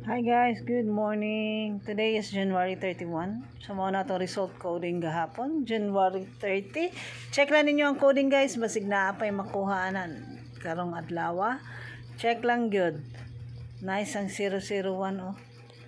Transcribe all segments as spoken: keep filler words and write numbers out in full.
Hi guys, good morning. Today is January thirty-first. So mo na to result coding gahapon, January thirtieth. Check lang ninyo ang coding guys, basig na apay makuhaanan karong adlaw. Check lang good. Nice ang zero zero one oh.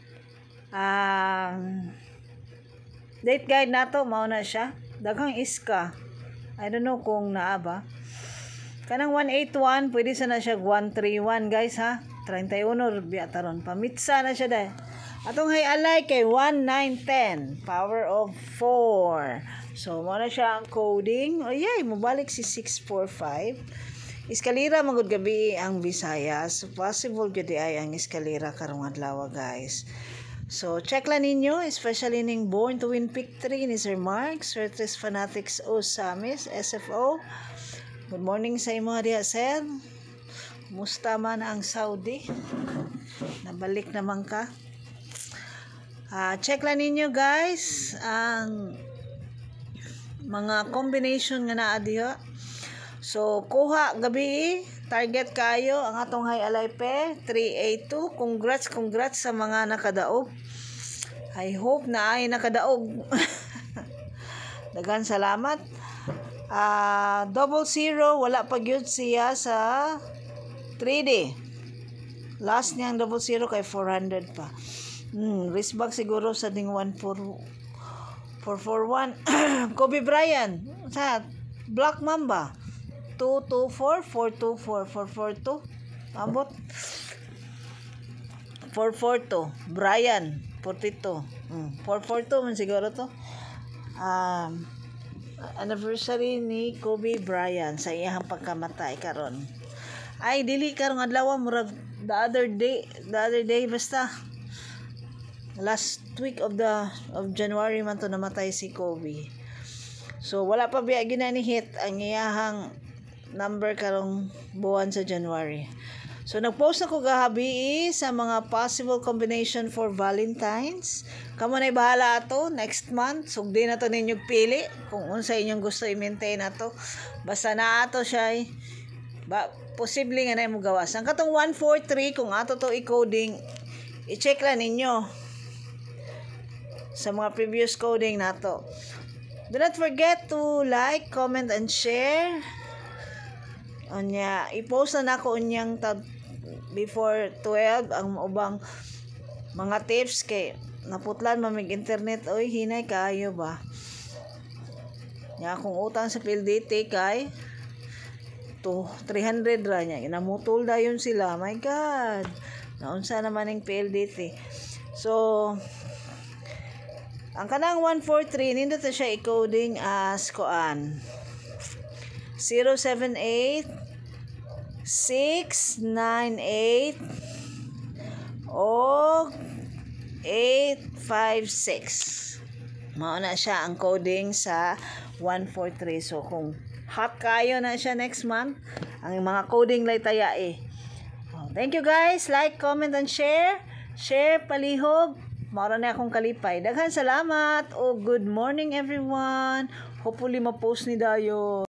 Um, date guide nato mao na siya. Daghang iska. I don't know kung naa ba. Kanang one eighty-one, pwede sana siya one thirty-one guys ha. thirty-one biya taron. Pamitsa na siya dahil. Atong hay alay kay one nine ten. Power of four. So, mo na siya ang coding. O yay, mabalik si six four five. Iskalira magud gabi ang Visayas. Possible gud ay ang iskalira karong adlaw guys. So, check lang ninyo, especially ning Born to Win Pick three ni Sir Mark, Certes Fanatics O Samis, S F O. Good morning sa imo diha, sir. Musta man ang Saudi? Nabalik naman ka. Uh, check lang ninyo guys ang mga combination nga naa diha. So, kuha gabi, target kayo ang atong high alaype three eighty-two. Congrats, congrats sa mga nakadaog. I hope na ay nakadaog. Daghang salamat. Uh, double zero, wala pa gyud siya sa three D. Last niyang double zero kay four hundred pa. Hmm, risk bag siguro sa ding one four four one. Kobe Bryant sa Black Mamba two two four four two four four four two. Abot four four two. Brian forty-two. Hmm, four four two man siguro to. Um, anniversary ni Kobe Bryant sa iyang pagkamatay karon. Ay dili karong adlaw murag the other day, the other day basta last week of the of January man to namatay si Kobe. So wala pa biya ginani hit ang iyahang number karong buwan sa January. So nagpost ako gahabi sa mga possible combination for Valentine's. Kamo na bahala ato next month. Sugdi na to ninyo pili kung unsa inyong gusto i-maintain ato. Basta na ato siya eh. Ba posible nga na mo gawas. Ang katong one four three kung ato to i-coding, i-check lang ninyo sa mga previous coding nato. Do not forget to like, comment, and share. Onya, i-post na nako unyang tab before twelve ang ubang mga tips kay naputlan mamig internet oy hinay kayo ba. Nya kung utang sa P L D T kay to three hundred ra nya namutol dayon sila. My God. Naunsa naman ning P L D T. So ang kanang one four three nindot siya i-coding as koan zero seven eight six nine eight o eight five six. Mao na siya ang coding sa one four three. So kung hot kayo na siya next month, ang mga coding lay taya eh. Oh, thank you guys. Like, comment, and share. Share, palihog. Mara na akong kalipay. Daghan salamat. Oh, good morning everyone. Hopefully ma-post ni Dayo.